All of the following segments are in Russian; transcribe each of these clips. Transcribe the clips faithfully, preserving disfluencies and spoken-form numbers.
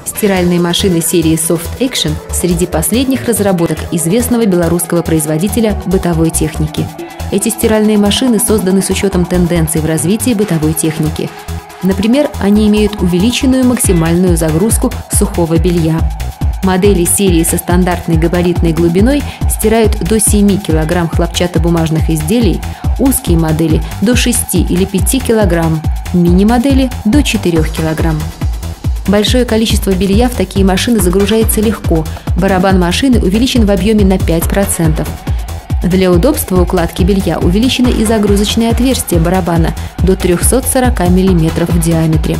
Стиральные машины серии Soft Action среди последних разработок известного белорусского производителя бытовой техники. Эти стиральные машины созданы с учетом тенденций в развитии бытовой техники. Например, они имеют увеличенную максимальную загрузку сухого белья. Модели серии со стандартной габаритной глубиной стирают до семи килограмм хлопчатобумажных изделий, узкие модели – до шести или пяти килограмм, мини-модели – до четырёх килограмм. Большое количество белья в такие машины загружается легко, барабан машины увеличен в объеме на пять процентов. Для удобства укладки белья увеличено и загрузочное отверстие барабана до трёхсот сорока миллиметров в диаметре.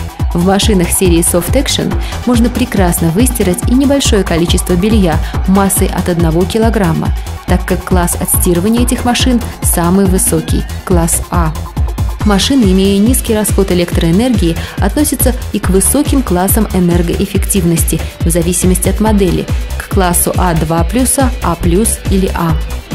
В машинах серии Soft Action можно прекрасно выстирать и небольшое количество белья массой от одного килограмма, так как класс отстирывания этих машин самый высокий – класс А. Машины, имея низкий расход электроэнергии, относятся и к высоким классам энергоэффективности в зависимости от модели – к классу А два плюс, А плюс или А.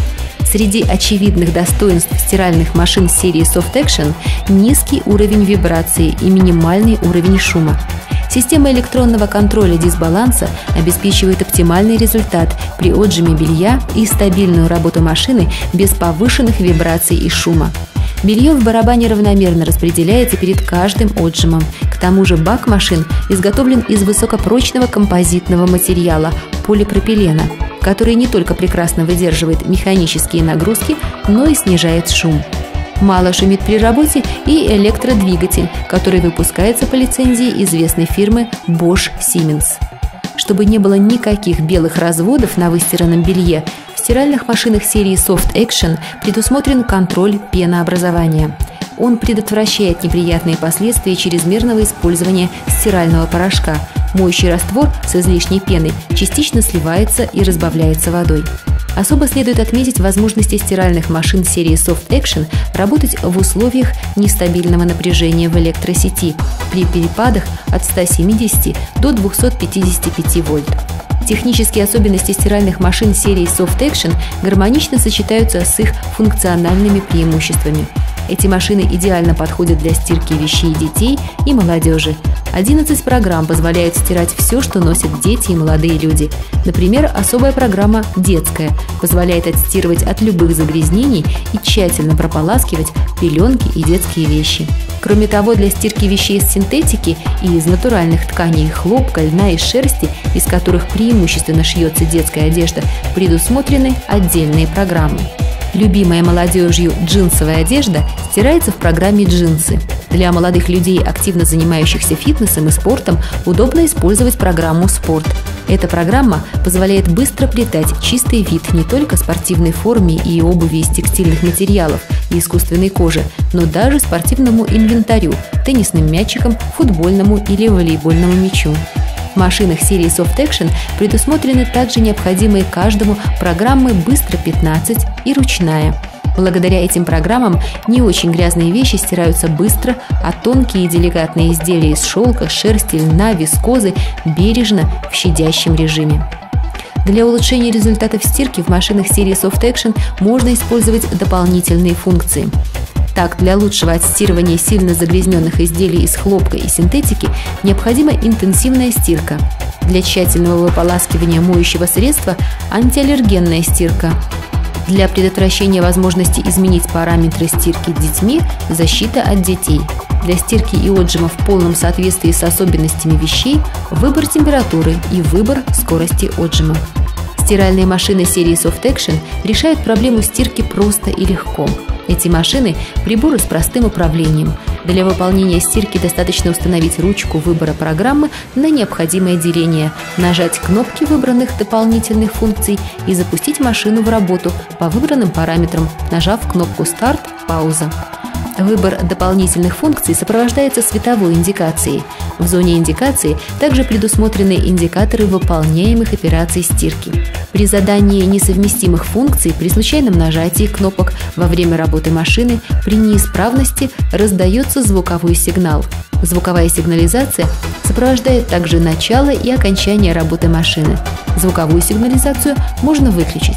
Среди очевидных достоинств стиральных машин серии Soft Action – низкий уровень вибрации и минимальный уровень шума. Система электронного контроля дисбаланса обеспечивает оптимальный результат при отжиме белья и стабильную работу машины без повышенных вибраций и шума. Белье в барабане равномерно распределяется перед каждым отжимом. К тому же бак машин изготовлен из высокопрочного композитного материала – полипропилена, который не только прекрасно выдерживает механические нагрузки, но и снижает шум. Мало шумит при работе и электродвигатель, который выпускается по лицензии известной фирмы Bosch Siemens. Чтобы не было никаких белых разводов на выстиранном белье, в стиральных машинах серии Soft Action предусмотрен контроль пенообразования. Он предотвращает неприятные последствия чрезмерного использования стирального порошка. Моющий раствор с излишней пеной частично сливается и разбавляется водой. Особо следует отметить возможности стиральных машин серии Soft Action работать в условиях нестабильного напряжения в электросети при перепадах от ста семидесяти до двухсот пятидесяти пяти вольт. Технические особенности стиральных машин серии Soft Action гармонично сочетаются с их функциональными преимуществами. Эти машины идеально подходят для стирки вещей детей и молодежи. одиннадцать программ позволяют стирать все, что носят дети и молодые люди. Например, особая программа «Детская» позволяет отстирывать от любых загрязнений и тщательно прополаскивать пеленки и детские вещи. Кроме того, для стирки вещей из синтетики и из натуральных тканей хлопка, льна и шерсти, из которых преимущественно шьется детская одежда, предусмотрены отдельные программы. Любимая молодежью джинсовая одежда стирается в программе «Джинсы». Для молодых людей, активно занимающихся фитнесом и спортом, удобно использовать программу «Спорт». Эта программа позволяет быстро придать чистый вид не только спортивной форме и обуви из текстильных материалов и искусственной кожи, но даже спортивному инвентарю, теннисным мячикам, футбольному или волейбольному мячу. В машинах серии Soft Action предусмотрены также необходимые каждому программы «Быстро пятнадцать» и «Ручная». Благодаря этим программам не очень грязные вещи стираются быстро, а тонкие и деликатные изделия из шелка, шерсти, льна, вискозы бережно в щадящем режиме. Для улучшения результатов стирки в машинах серии Soft Action можно использовать дополнительные функции. Так, для лучшего отстирывания сильно загрязненных изделий из хлопка и синтетики необходима интенсивная стирка. Для тщательного выполаскивания моющего средства – антиаллергенная стирка. Для предотвращения возможности изменить параметры стирки детьми – защита от детей. Для стирки и отжима в полном соответствии с особенностями вещей – выбор температуры и выбор скорости отжима. Стиральные машины серии Soft Action решают проблему стирки просто и легко. Эти машины – приборы с простым управлением. Для выполнения стирки достаточно установить ручку выбора программы на необходимое деление, нажать кнопки выбранных дополнительных функций и запустить машину в работу по выбранным параметрам, нажав кнопку «Старт», «Пауза». Выбор дополнительных функций сопровождается световой индикацией. В зоне индикации также предусмотрены индикаторы выполняемых операций стирки. При задании несовместимых функций при случайном нажатии кнопок во время работы машины при неисправности раздается звуковой сигнал. Звуковая сигнализация сопровождает также начало и окончание работы машины. Звуковую сигнализацию можно выключить.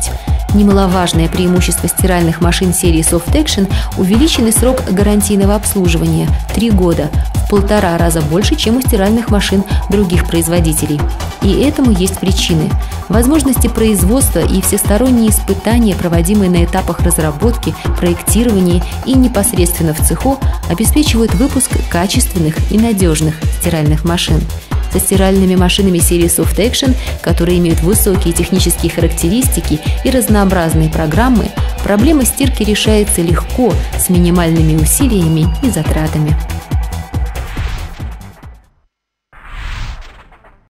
Немаловажное преимущество стиральных машин серии Soft Action – увеличенный срок гарантийного обслуживания – три года, в полтора раза больше, чем у стиральных машин других производителей. И этому есть причины. Возможности производства и всесторонние испытания, проводимые на этапах разработки, проектирования и непосредственно в цеху, обеспечивают выпуск качественных и надежных стиральных машин. Со стиральными машинами серии Soft Action, которые имеют высокие технические характеристики и разнообразные программы, проблема стирки решается легко, с минимальными усилиями и затратами.